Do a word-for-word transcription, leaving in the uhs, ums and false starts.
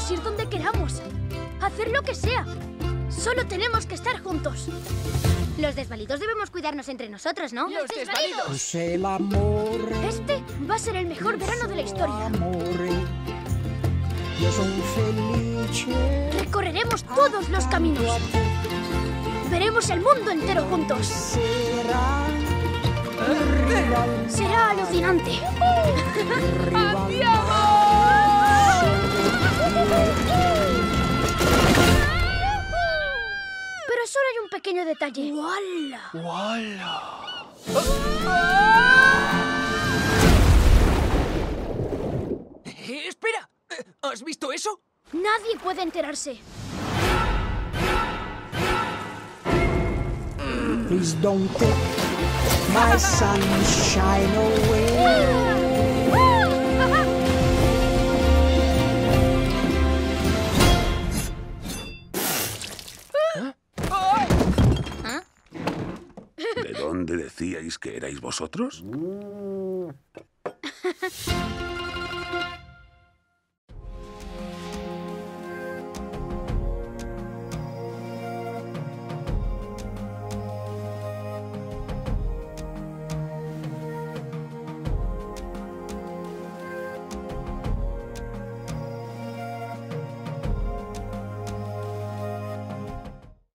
Podemos ir donde queramos. Hacer lo que sea. Solo tenemos que estar juntos. Los desvalidos debemos cuidarnos entre nosotros, ¿no? ¡Los desvalidos! Pues el amor. Este va a ser el mejor verano de la historia. Io sono felice. Recorreremos todos los caminos. Veremos el mundo entero juntos. Será alucinante. Pero solo hay un pequeño detalle. ¡Wala! ¡Wala! Eh, ¡Espera! ¿Has visto eso? Nadie puede enterarse. Please don't take my sunshine away. ¿De dónde decíais que erais vosotros?